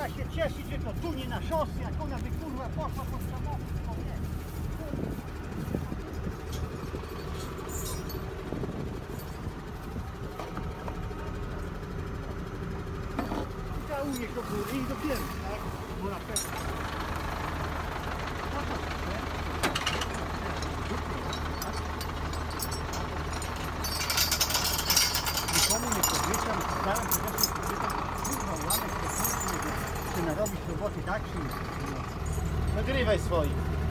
Trzeba się cieszyć, że to tu nie na szosy, jak ona by kurwa poszła pod samochód, to nie. Trzeba unieść do góry i dopiero, tak? Bo na pewno. Nikomu nie powieszam, staram się zawsze kobietą, kurwa, łamek, to czy narobić roboty tak, czy nie? Nagrywaj swoich.